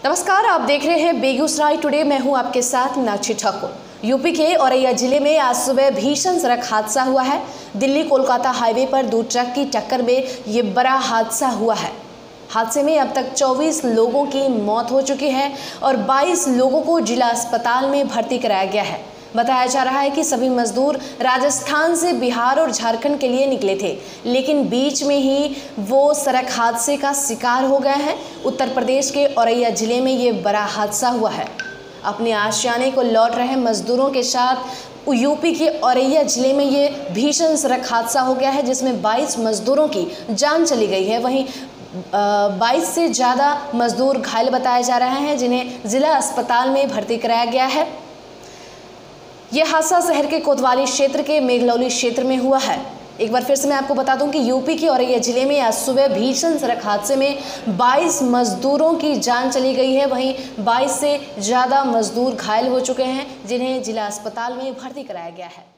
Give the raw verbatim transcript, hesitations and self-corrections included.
नमस्कार, आप देख रहे हैं बेगूसराय टुडे। मैं हूं आपके साथ मीनाक्षी ठाकुर। यूपी के औरैया जिले में आज सुबह भीषण सड़क हादसा हुआ है। दिल्ली कोलकाता हाईवे पर दो ट्रक की टक्कर में ये बड़ा हादसा हुआ है। हादसे में अब तक चौबीस लोगों की मौत हो चुकी है और बाईस लोगों को जिला अस्पताल में भर्ती कराया गया है। बताया जा रहा है कि सभी मजदूर राजस्थान से बिहार और झारखंड के लिए निकले थे, लेकिन बीच में ही वो सड़क हादसे का शिकार हो गए हैं। उत्तर प्रदेश के औरैया जिले में ये बड़ा हादसा हुआ है। अपने आशियाने को लौट रहे मजदूरों के साथ यूपी के औरैया जिले में ये भीषण सड़क हादसा हो गया है, जिसमें बाईस मजदूरों की जान चली गई है। वहीं बाईस से ज़्यादा मजदूर घायल बताए जा रहे हैं, जिन्हें जिला अस्पताल में भर्ती कराया गया है। यह हादसा शहर के कोतवाली क्षेत्र के मेघलौली क्षेत्र में हुआ है। एक बार फिर से मैं आपको बता दूं कि यूपी के औरैया जिले में आज सुबह भीषण सड़क हादसे में बाईस मजदूरों की जान चली गई है। वहीं बाईस से ज़्यादा मजदूर घायल हो चुके हैं, जिन्हें जिला अस्पताल में भर्ती कराया गया है।